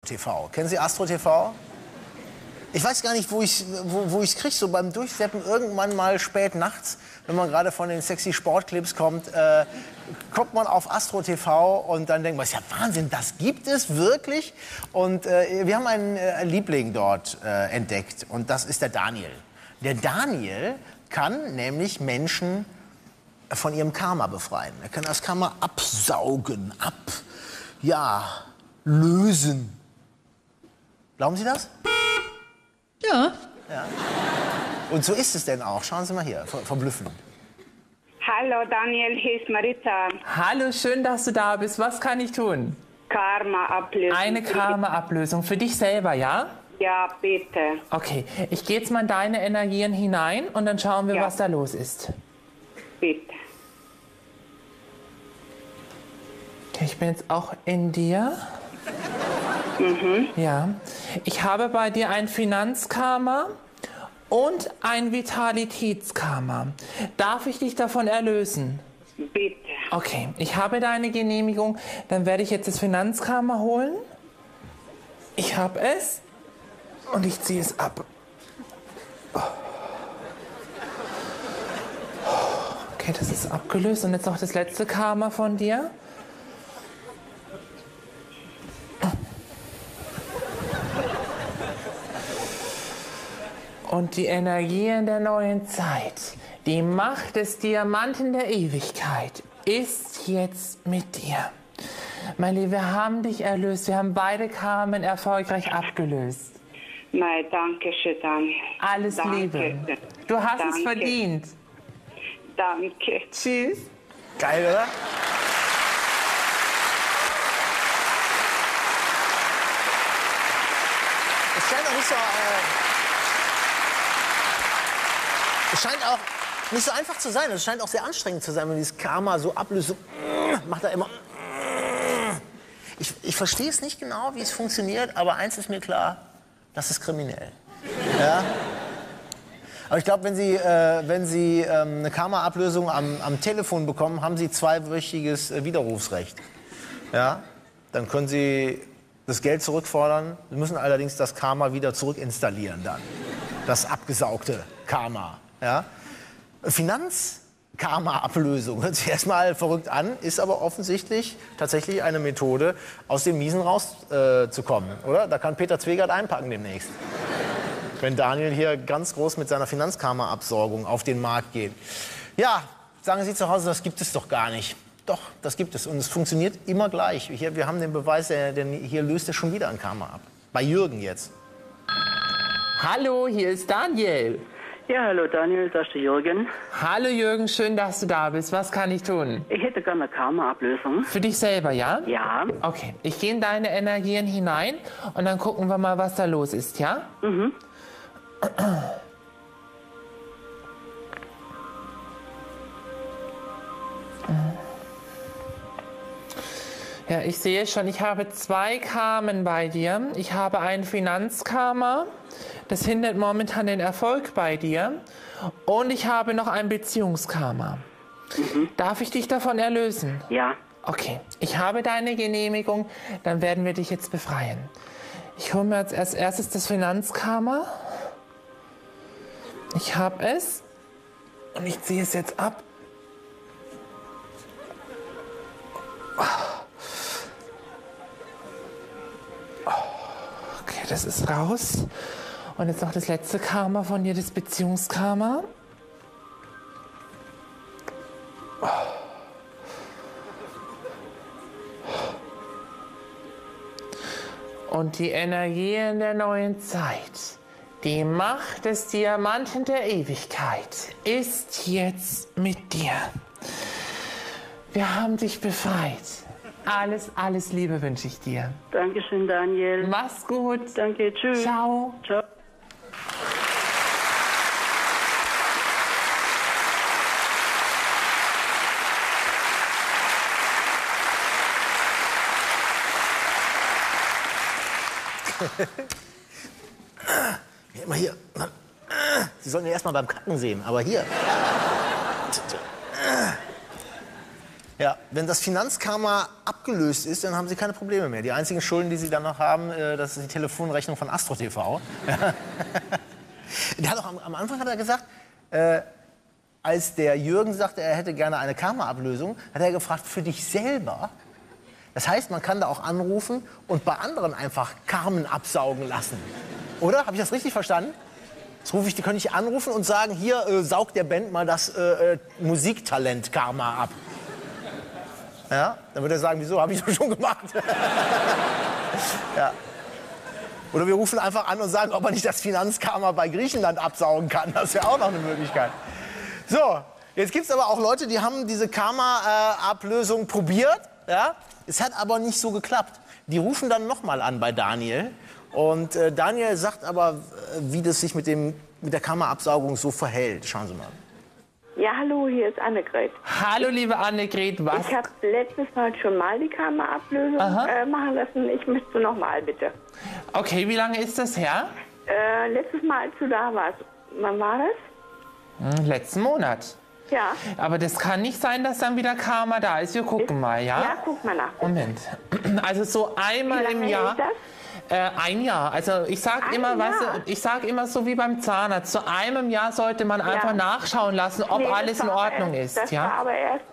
TV. Kennen Sie Astro TV? Ich weiß gar nicht, wo ich es kriege, so beim Durchseppen irgendwann mal spät nachts, wenn man gerade von den sexy Sportclips kommt, kommt man auf Astro TV und dann denkt man, ist ja Wahnsinn, das gibt es wirklich? Und wir haben einen Liebling dort entdeckt und das ist der Daniel. Der Daniel kann nämlich Menschen von ihrem Karma befreien. Er kann das Karma absaugen, lösen. Glauben Sie das? Ja. Ja. Und so ist es denn auch. Schauen Sie mal hier, verblüffend. Hallo Daniel, hier ist Marita. Hallo, schön, dass du da bist. Was kann ich tun? Karma-Ablösung. Eine Karma-Ablösung für dich selber, ja? Ja, bitte. Okay, ich gehe jetzt mal in deine Energien hinein und dann schauen wir, Ja. was da los ist. Bitte. Okay, ich bin jetzt auch in dir. Ja. Ich habe bei dir ein Finanzkarma und ein Vitalitätskarma. Darf ich dich davon erlösen? Bitte. Okay, ich habe deine Genehmigung. Dann werde ich jetzt das Finanzkarma holen. Ich habe es und ich ziehe es ab. Okay, das ist abgelöst. Und jetzt noch das letzte Karma von dir. Und die Energien der neuen Zeit, die Macht des Diamanten der Ewigkeit ist jetzt mit dir. Mein Lieber, wir haben dich erlöst. Wir haben beide Karmen erfolgreich abgelöst. Nein, danke schön, Daniel. Alles Danke. Liebe. Du hast es Danke. verdient. Danke. Tschüss. Geil, oder? Es scheint auch nicht so... Es scheint auch nicht so einfach zu sein. Es scheint auch sehr anstrengend zu sein, wenn dieses Karma so ablöst. So, macht er immer... Ich verstehe es nicht genau, wie es funktioniert, aber eins ist mir klar, das ist kriminell. Ja? Aber ich glaube, wenn Sie eine Karma-Ablösung am Telefon bekommen, haben Sie zweiwöchiges Widerrufsrecht. Ja? Dann können Sie das Geld zurückfordern. Sie müssen allerdings das Karma wieder zurückinstallieren dann. Das abgesaugte Karma. Ja? Finanzkarma-Ablösung hört sich erstmal verrückt an, ist aber offensichtlich tatsächlich eine Methode, aus dem Miesen rauszukommen, oder? Da kann Peter Zwegert einpacken demnächst. Wenn Daniel hier ganz groß mit seiner Finanzkarma-Absorgung auf den Markt geht. Ja, sagen Sie zu Hause, das gibt es doch gar nicht. Doch, das gibt es und es funktioniert immer gleich. Wir haben den Beweis, denn hier löst er schon wieder ein Karma ab. Bei Jürgen jetzt. Hallo, hier ist Daniel. Ja, hallo Daniel, das ist der Jürgen. Hallo Jürgen, schön, dass du da bist. Was kann ich tun? Ich hätte gerne eine Karma-Ablösung. Für dich selber, ja? Ja. Okay, ich gehe in deine Energien hinein und dann gucken wir mal, was da los ist, ja? Mhm. Ja, ich sehe schon, ich habe zwei Karmen bei dir. Ich habe ein Finanzkarma, das hindert momentan den Erfolg bei dir. Und ich habe noch ein Beziehungskarma. Darf ich dich davon erlösen? Ja. Okay, ich habe deine Genehmigung, dann werden wir dich jetzt befreien. Ich hole mir jetzt als erstes das Finanzkarma. Ich habe es und ich ziehe es jetzt ab. Okay, das ist raus. Und jetzt noch das letzte Karma von dir, das Beziehungskarma. Und die Energien der neuen Zeit, die Macht des Diamanten der Ewigkeit ist jetzt mit dir. Wir haben dich befreit. Alles Liebe wünsche ich dir. Dankeschön, Daniel. Mach's gut. Danke, tschüss. Ciao. Ciao. Immer hier. Sie sollen ihn erst mal beim Kacken sehen, aber hier. Ja, wenn das Finanzkarma abgelöst ist, dann haben Sie keine Probleme mehr. Die einzigen Schulden, die Sie dann noch haben, das ist die Telefonrechnung von Astro TV. Der hat auch am Anfang hat er gesagt, als der Jürgen sagte, er hätte gerne eine Karma-Ablösung, hat er gefragt, für dich selber? Das heißt, man kann da auch anrufen und bei anderen einfach Karmen absaugen lassen. Oder? Habe ich das richtig verstanden? Jetzt könnte ich anrufen und sagen, hier saugt der Band mal das Musiktalent-Karma ab. Ja? Dann würde er sagen, wieso, habe ich doch schon gemacht. Ja. Oder wir rufen einfach an und sagen, ob er nicht das Finanzkarma bei Griechenland absaugen kann. Das wäre auch noch eine Möglichkeit. So, jetzt gibt es aber auch Leute, die haben diese Karma-Ablösung probiert. Ja? Es hat aber nicht so geklappt. Die rufen dann nochmal an bei Daniel. Und Daniel sagt aber, wie das sich mit der Karma-Absaugung so verhält. Schauen Sie mal. Ja, hallo, hier ist Annegret. Hallo, liebe Annegret, was? Ich habe letztes Mal schon mal die Karma-Ablösung machen lassen. Ich möchte noch mal, bitte. Okay, wie lange ist das her? Letztes Mal, als du da warst. Wann war das? Letzten Monat. Ja. Aber das kann nicht sein, dass dann wieder Karma da ist. Wir gucken mal, ja? Ja, guck mal nach. Moment. Also so einmal im Jahr. Ist das? Ein Jahr. Also ich sag immer, weißt du, ich sag immer so wie beim Zahnarzt. Zu einem Jahr sollte man einfach nachschauen lassen, ob alles in Ordnung ist. Das Ja? war aber erst.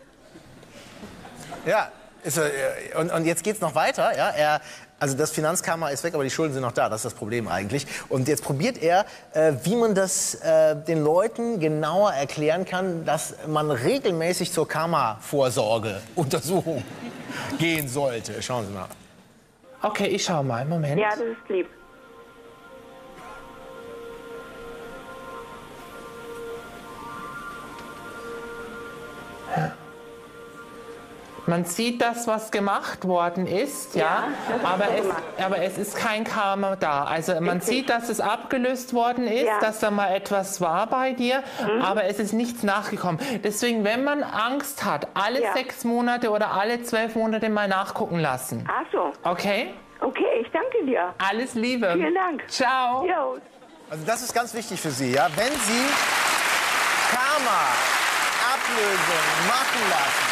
Ja, und jetzt geht es noch weiter. Ja? Also das Finanzkarma ist weg, aber die Schulden sind noch da. Das ist das Problem eigentlich. Und jetzt probiert er, wie man das den Leuten genauer erklären kann, dass man regelmäßig zur Karma-Vorsorge-Untersuchung gehen sollte. Schauen Sie mal. Okay, ich schau mal. Moment. Ja, das ist lieb. Man sieht das, was gemacht worden ist, ja, aber es ist kein Karma da. Also man sieht, dass es abgelöst worden ist, dass da mal etwas war bei dir, aber es ist nichts nachgekommen. Deswegen, wenn man Angst hat, alle 6 Monate oder alle 12 Monate mal nachgucken lassen. Ach so. Okay? Okay, ich danke dir. Alles Liebe. Vielen Dank. Ciao. Jo. Also das ist ganz wichtig für Sie, ja. Wenn Sie Karma-Ablösung machen lassen,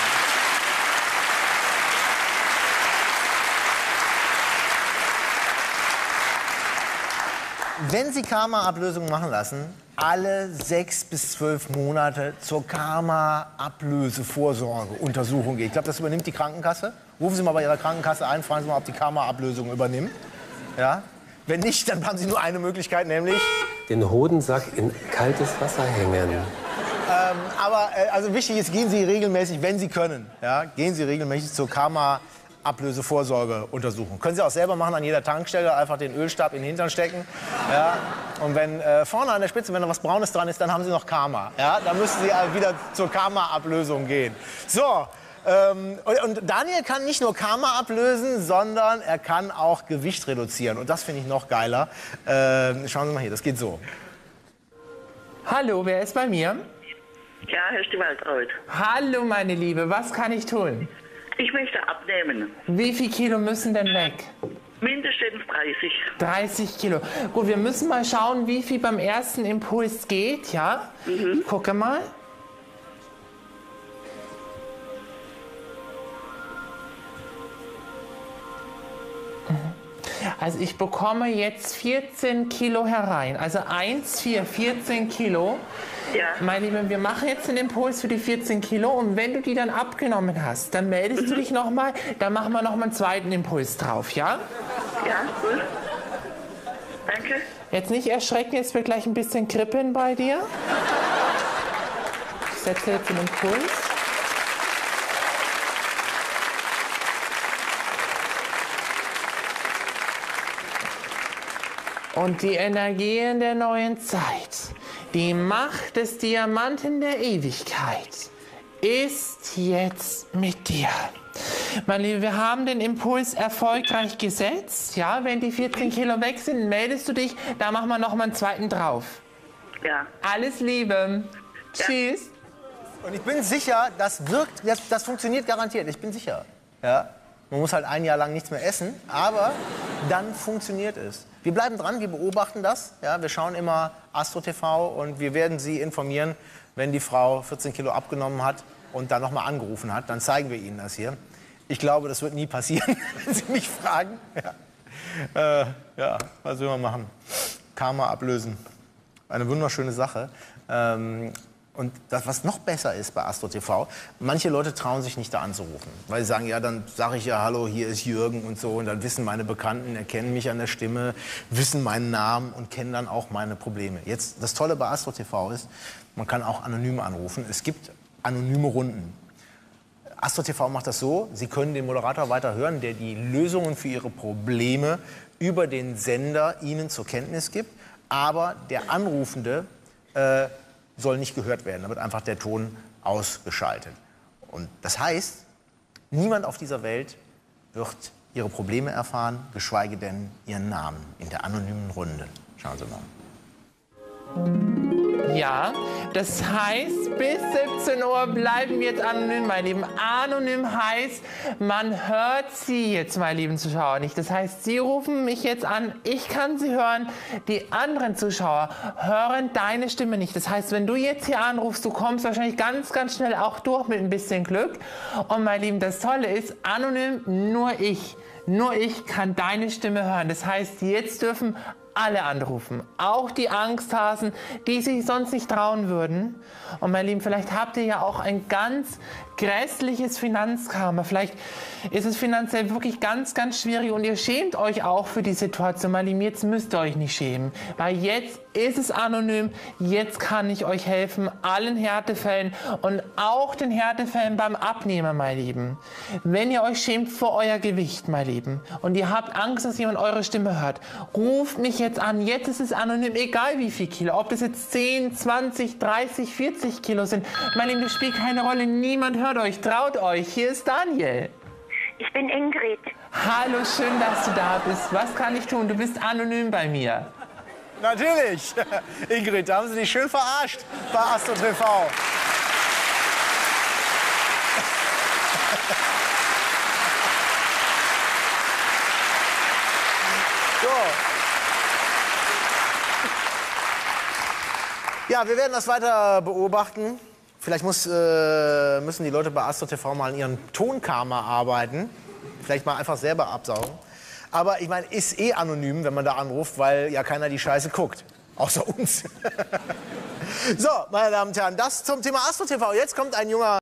wenn Sie Karma-Ablösung machen lassen, alle 6 bis 12 Monate zur Karma-Ablösevorsorge-Untersuchung gehen. Ich glaube, das übernimmt die Krankenkasse. Rufen Sie mal bei Ihrer Krankenkasse ein, fragen Sie mal, ob die Karma-Ablösung übernimmt. Ja? Wenn nicht, dann haben Sie nur eine Möglichkeit, nämlich den Hodensack in kaltes Wasser hängen. Also wichtig ist, gehen Sie regelmäßig, wenn Sie können, ja, gehen Sie regelmäßig zur Karma-Ablösevorsorge-Untersuchung. Können Sie auch selber machen an jeder Tankstelle, einfach den Ölstab in den Hintern stecken. Ja. Und wenn vorne an der Spitze, wenn da was Braunes dran ist, dann haben Sie noch Karma. Ja. Dann müssen Sie wieder zur Karma-Ablösung gehen. So. Und Daniel kann nicht nur Karma ablösen, sondern er kann auch Gewicht reduzieren. Und das finde ich noch geiler. Schauen Sie mal hier, das geht so. Hallo, wer ist bei mir? Ja, Herr Stiewaltraud. Hallo, meine Liebe, was kann ich tun? Ich möchte abnehmen. Wie viel Kilo müssen denn weg? Mindestens 30. 30 Kilo. Gut, wir müssen mal schauen, wie viel beim ersten Impuls geht, ja? Gucke mal. Also ich bekomme jetzt 14 Kilo herein. Also 1, 4, 14 Kilo. Ja. Meine Liebe, wir machen jetzt den Impuls für die 14 Kilo. Und wenn du die dann abgenommen hast, dann meldest du dich nochmal. Dann machen wir nochmal einen zweiten Impuls drauf, ja? Ja, gut. Danke. Jetzt nicht erschrecken, jetzt wird gleich ein bisschen kribbeln bei dir. Ich setze jetzt den Impuls. Und die Energien der neuen Zeit, die Macht des Diamanten der Ewigkeit ist jetzt mit dir. Meine Liebe, wir haben den Impuls erfolgreich gesetzt. Ja, wenn die 14 Kilo weg sind, meldest du dich, da machen wir noch mal einen zweiten drauf. Ja. Alles Liebe. Ja. Tschüss. Und ich bin sicher, das wirkt, das funktioniert garantiert. Ich bin sicher. Ja? Man muss halt ein Jahr lang nichts mehr essen, aber dann funktioniert es. Wir bleiben dran, wir beobachten das. Ja? Wir schauen immer Astro TV und wir werden Sie informieren, wenn die Frau 14 Kilo abgenommen hat. und dann nochmal angerufen hat, dann zeigen wir Ihnen das hier. Ich glaube, das wird nie passieren, wenn Sie mich fragen. Ja, was will man machen? Karma ablösen. Eine wunderschöne Sache. Und das, was noch besser ist bei Astro TV, manche Leute trauen sich nicht da anzurufen, weil sie sagen, ja, dann sage ich ja, hallo, hier ist Jürgen und so, und dann wissen meine Bekannten, erkennen mich an der Stimme, wissen meinen Namen und kennen dann auch meine Probleme. Jetzt, das Tolle bei Astro TV ist, man kann auch anonym anrufen. Es gibt anonyme Runden. Astro TV macht das so, Sie können den Moderator weiter hören, der die Lösungen für Ihre Probleme über den Sender Ihnen zur Kenntnis gibt, aber der Anrufende soll nicht gehört werden. Da wird einfach der Ton ausgeschaltet. Und das heißt, niemand auf dieser Welt wird Ihre Probleme erfahren, geschweige denn Ihren Namen in der anonymen Runde. Schauen Sie mal. Ja, das heißt, bis 17 Uhr bleiben wir jetzt anonym, meine Lieben. Anonym heißt, man hört Sie jetzt, meine lieben Zuschauer, nicht. Das heißt, Sie rufen mich jetzt an, ich kann Sie hören, die anderen Zuschauer hören deine Stimme nicht. Das heißt, wenn du jetzt hier anrufst, du kommst wahrscheinlich ganz, ganz schnell auch durch mit ein bisschen Glück. Und meine Lieben, das Tolle ist, anonym nur ich kann deine Stimme hören. Das heißt, jetzt dürfen alle anrufen, auch die Angsthasen, die sich sonst nicht trauen würden. Und meine Lieben, vielleicht habt ihr ja auch ein ganz grässliches Finanzkarma. Vielleicht ist es finanziell wirklich ganz, ganz schwierig und ihr schämt euch auch für die Situation. Meine Lieben, jetzt müsst ihr euch nicht schämen, weil jetzt ist es anonym. Jetzt kann ich euch helfen, allen Härtefällen und auch den Härtefällen beim Abnehmen, meine Lieben. Wenn ihr euch schämt vor euer Gewicht, meine Lieben, und ihr habt Angst, dass jemand eure Stimme hört, ruft mich jetzt an. Jetzt ist es anonym, egal wie viel Kilo. Ob das jetzt 10, 20, 30, 40 Kilo sind. Meine Lieben, das spielt keine Rolle. Niemand hört euch. Traut euch. Hier ist Daniel. Ich bin Ingrid. Hallo, schön, dass du da bist. Was kann ich tun? Du bist anonym bei mir. Natürlich. Ingrid, da haben Sie dich schön verarscht bei Astro TV. So. Ja, wir werden das weiter beobachten. Vielleicht müssen die Leute bei Astro TV mal an ihrem Tonkarma arbeiten. Vielleicht mal einfach selber absaugen. Aber ich meine, ist eh anonym, wenn man da anruft, weil ja keiner die Scheiße guckt. Außer uns. So, meine Damen und Herren, das zum Thema Astro TV. Jetzt kommt ein junger